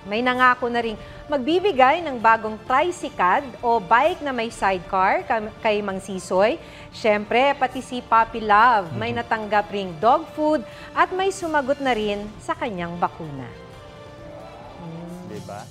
May nangako na ring magbibigay ng bagong tricycad o bike na may sidecar kay Mang Sisoy. Siyempre, pati si Puppy Love may natanggap ring dog food at may sumagot na rin sa kanyang bakuna. Diba?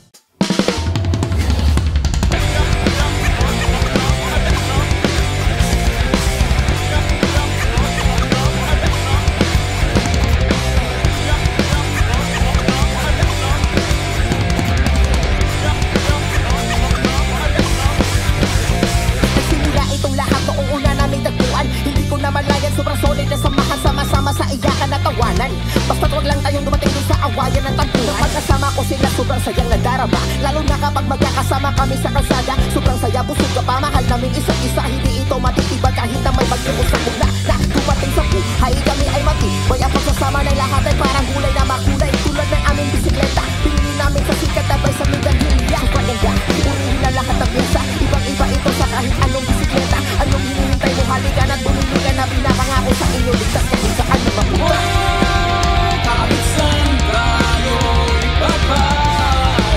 Sobrang solid na samahan, sama-sama sa iyakan at tawanan. Basta't wag lang tayong dumating dun sa awayan ng tagpuan. Pagkasama ko sila, sobrang sayang nadarama. Lalo na kapag magkakasama kami sa kalsada. Sobrang saya, busog ka pa, mahal namin isa't isa. Hindi ito matitibag kahit na may bagyo o sa mula. Na dumating sa buhay, kami ay matibay. Ang pagsasama ng lahat ay parang gulay na makulay. Tulad ng aming bisikleta, pinili namin sa sikat na bay sa Mindanhilya. Paganda, purihin na lahat ng pyesa. Ibang-iba ito sa kahit anong bisikleta. Anong hinihintay mo, halika na't bumili ka na pinapangako sa inyo. Ligtas ka kung saan mapunta. Kahit saan tayo ipapad,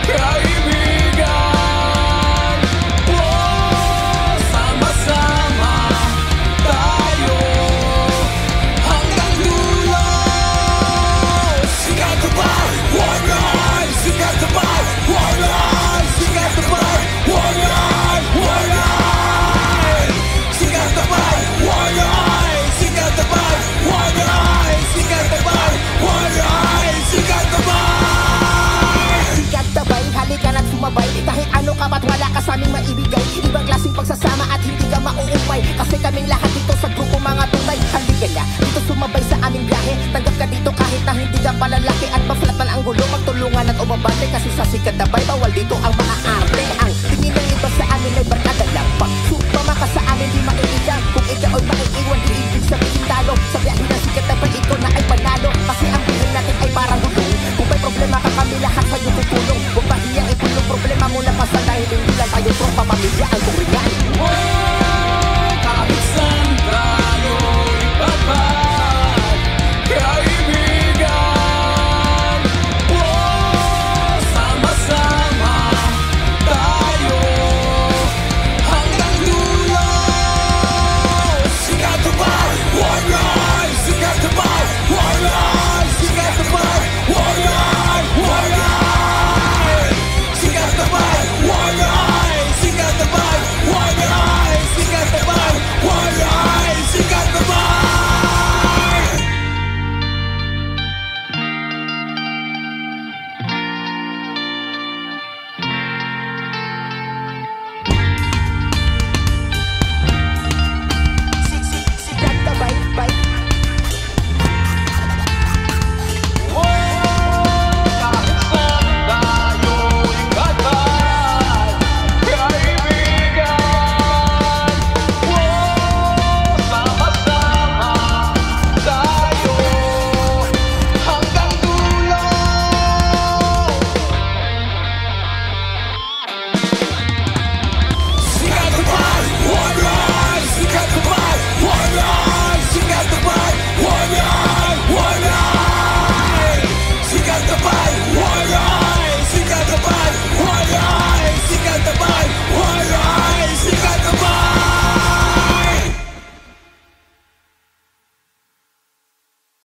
kaibigan. Sama-sama tayo hanggang dulo. Sikat na ba? Warrior! Sikat na ba? Warrior! Sikat na ba? Warrior! Warrior! Sikat na ba? Warrior! Sikat na ba? Warrior! Sikat na ba? Warrior! Sikat na ba? Sikat na bay, halika na't sumabay. Kahit ano ka ba't wala ka sa aming maibigay. Ibang klaseng pagsasama at hindi ka mauumay. Kasi kaming lahat dito sa grupo mga tunay. Halika na, dito sumabay sa aming biyahe. Tanggap ka dito kahit na hindi ka palalaki. At maflat man ang gulo, magtulungan at umabante. Kasi sa sikat na bay, bawal dito ang maaarte. Ang tingin ng iba sa amin ay barkada lang. Pag sumama ka sa amin, di maiigang. Kung ikaw ay maiiwan, di ibig sabihin talo. Sa biyahe ng sikat na bay, ikaw na ay panalo. Kasi ang bilhin natin ay parang gulong. Kung may problema ka kami lahat sa'yo